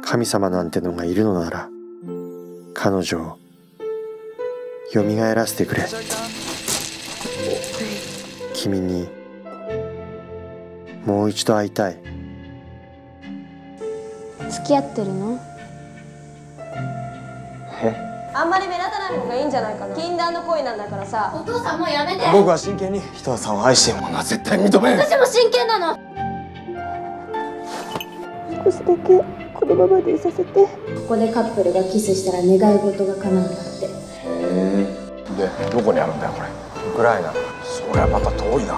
神様なんてのがいるのなら、彼女を蘇らせてくれ。君にもう一度会いたい。 付き合ってるの？ あんまり目立たない方がいいんじゃないかな。禁断の恋なんだからさ。 お父さんもうやめて。 僕は真剣にひとはさんを愛しているものは絶対認める。 私も真剣なの。 少しだけこのままでいさせて。 ここでカップルがキスしたら願い事が叶うんだって。 へえ。でどこにあるんだよこれ。 ウクライナ。 そりゃまた遠いな。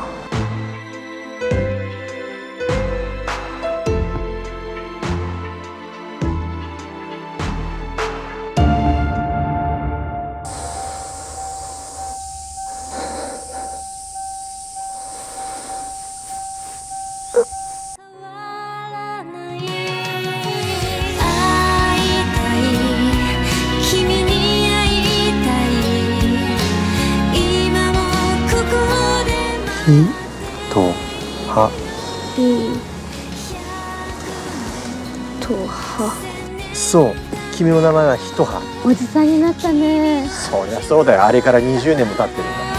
ひとは。そう、君の名前はひとは。 おじさんになったね。 そりゃそうだよ。あれから20年も経ってるんだ。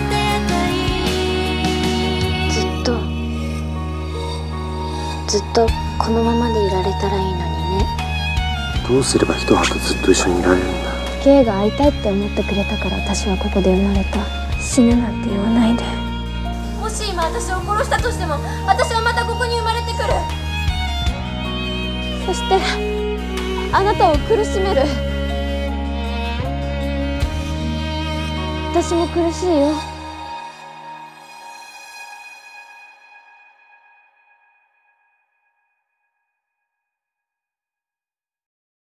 ずっとこのままでいられたらいいのにね。 どうすればひとはとずっと一緒にいられるんだ。 ケイが会いたいって思ってくれたから私はここで生まれた。死ぬなんて言わないで。もし今私を殺したとしても私はまたここに生まれてくる。そしてあなたを苦しめる。私も苦しいよ。